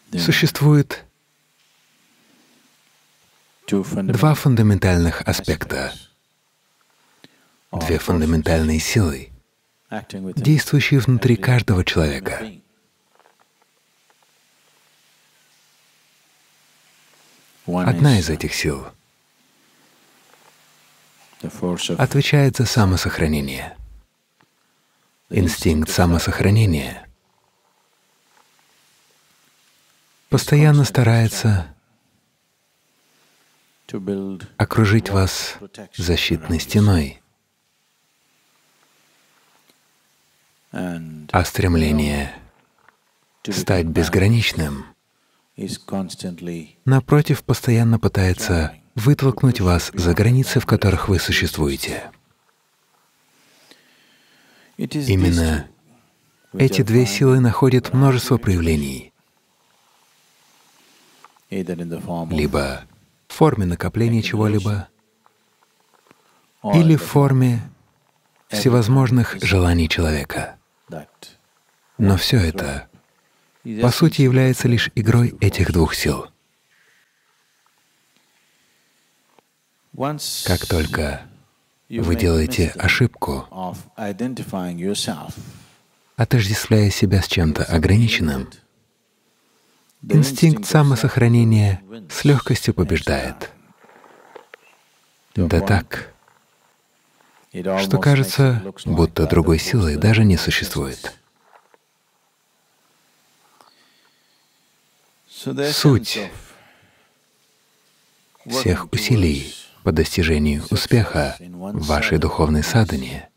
Существует два фундаментальных аспекта, две фундаментальные силы, действующие внутри каждого человека. Одна из этих сил отвечает за самосохранение. Инстинкт самосохранения постоянно старается окружить вас защитной стеной, а стремление стать безграничным, напротив, постоянно пытается вытолкнуть вас за границы, в которых вы существуете. Именно эти две силы находят множество проявлений, либо в форме накопления чего-либо, или в форме всевозможных желаний человека. Но все это, по сути, является лишь игрой этих двух сил. Как только вы делаете ошибку, отождествляя себя с чем-то ограниченным, инстинкт самосохранения с легкостью побеждает. Да так, что кажется, будто другой силы даже не существует. Суть всех усилий по достижению успеха в вашей духовной садхане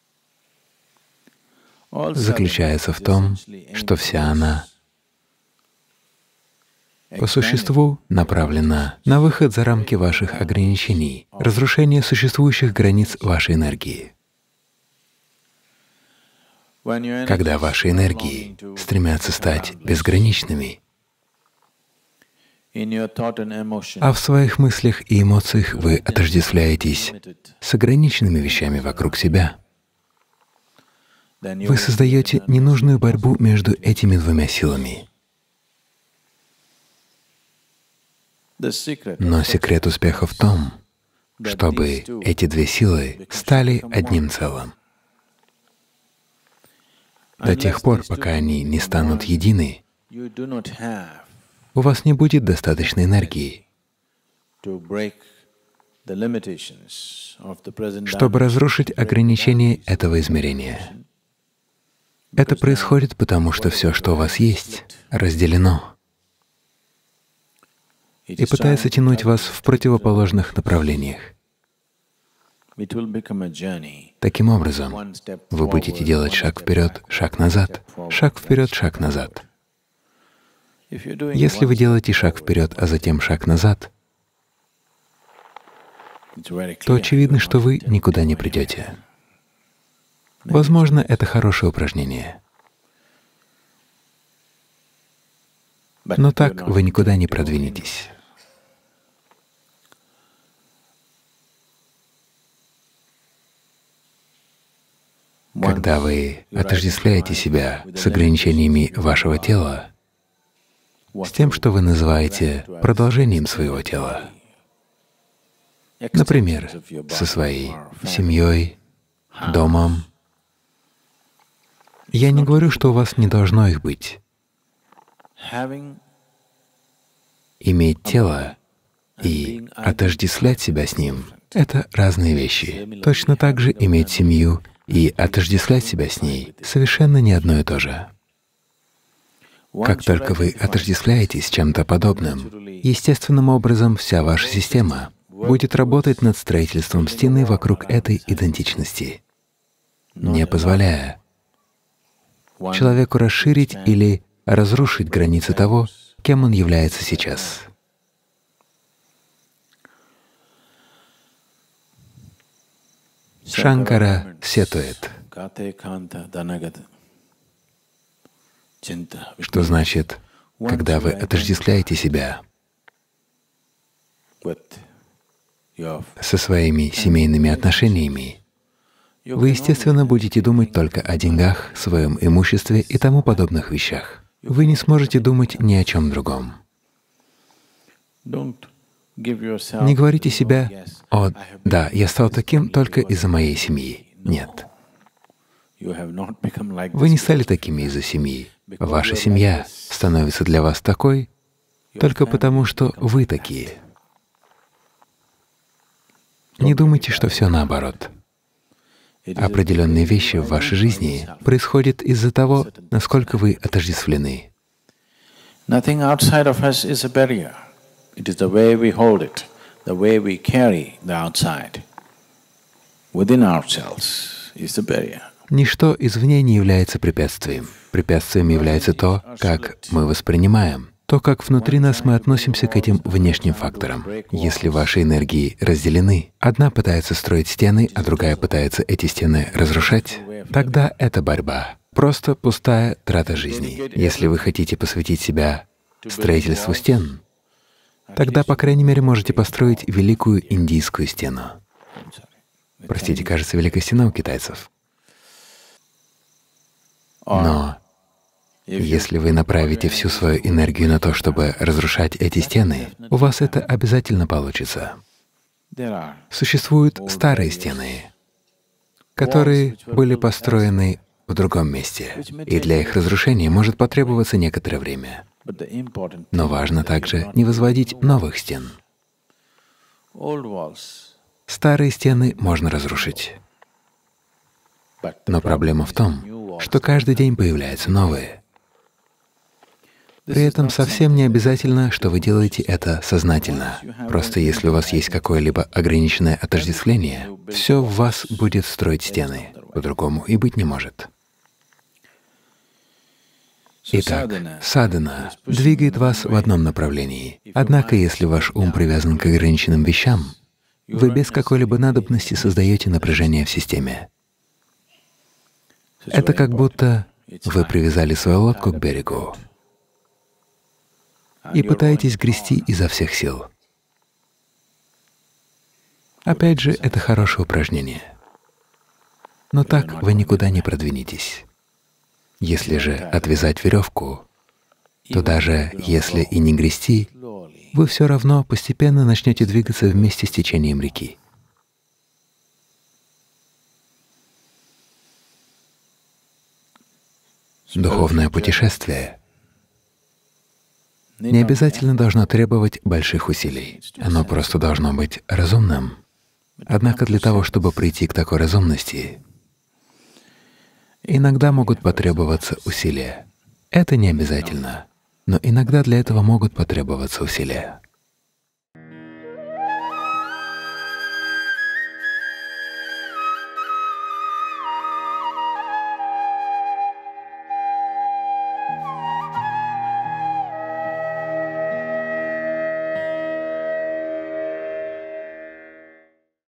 заключается в том, что вся она по существу направлена на выход за рамки ваших ограничений, разрушение существующих границ вашей энергии. Когда ваши энергии стремятся стать безграничными, а в своих мыслях и эмоциях вы отождествляетесь с ограниченными вещами вокруг себя, вы создаете ненужную борьбу между этими двумя силами. Но секрет успеха в том, чтобы эти две силы стали одним целым. До тех пор, пока они не станут едины, у вас не будет достаточной энергии, чтобы разрушить ограничения этого измерения. Это происходит потому, что все, что у вас есть, разделено и пытается тянуть вас в противоположных направлениях. Таким образом, вы будете делать шаг вперед, шаг назад, шаг вперед, шаг назад. Если вы делаете шаг вперед, а затем шаг назад, то очевидно, что вы никуда не придете. Возможно, это хорошее упражнение, но так вы никуда не продвинетесь. Когда вы отождествляете себя с ограничениями вашего тела, с тем, что вы называете продолжением своего тела, например, со своей семьей, домом. Я не говорю, что у вас не должно их быть. Иметь тело и отождествлять себя с ним — это разные вещи. Точно так же иметь семью и отождествлять себя с ней — совершенно не одно и то же. Как только вы отождествляетесь с чем-то подобным, естественным образом вся ваша система будет работать над строительством стены вокруг этой идентичности, не позволяя человеку расширить или разрушить границы того, кем он является сейчас. Шанкара сетует, что значит, когда вы отождествляете себя со своими семейными отношениями, вы, естественно, будете думать только о деньгах, своем имуществе и тому подобных вещах. вы не сможете думать ни о чем другом. Не говорите себе: «О, да, я стал таким только из-за моей семьи». Нет. Вы не стали такими из-за семьи. Ваша семья становится для вас такой только потому, что вы такие. Не думайте, что все наоборот. Определенные вещи в вашей жизни происходят из-за того, насколько вы отождествлены. Nothing outside of us is a barrier. It is the way we hold it, the way we carry the outside. Within ourselves is the barrier. Ничто извне не является препятствием. Препятствием является то, как мы воспринимаем, то, как внутри нас мы относимся к этим внешним факторам. Если ваши энергии разделены, одна пытается строить стены, а другая пытается эти стены разрушать, тогда это борьба. Просто пустая трата жизни. Если вы хотите посвятить себя строительству стен, тогда, по крайней мере, можете построить великую индийскую стену. Простите, кажется, Великая стена у китайцев. Но если вы направите всю свою энергию на то, чтобы разрушать эти стены, у вас это обязательно получится. Существуют старые стены, которые были построены в другом месте, и для их разрушения может потребоваться некоторое время. Но важно также не возводить новых стен. Старые стены можно разрушить. Но проблема в том, что каждый день появляются новые. При этом совсем не обязательно, что вы делаете это сознательно. Просто если у вас есть какое-либо ограниченное отождествление, все в вас будет строить стены. По-другому и быть не может. Итак, садхана двигает вас в одном направлении. Однако, если ваш ум привязан к ограниченным вещам, вы без какой-либо надобности создаете напряжение в системе. Это как будто вы привязали свою лодку к берегу и пытаетесь грести изо всех сил. Опять же, это хорошее упражнение. Но так вы никуда не продвинетесь. Если же отвязать веревку, то даже если и не грести, вы все равно постепенно начнете двигаться вместе с течением реки. Духовное путешествие не обязательно должно требовать больших усилий. Оно просто должно быть разумным. Однако для того, чтобы прийти к такой разумности, иногда могут потребоваться усилия. Это не обязательно, но иногда для этого могут потребоваться усилия.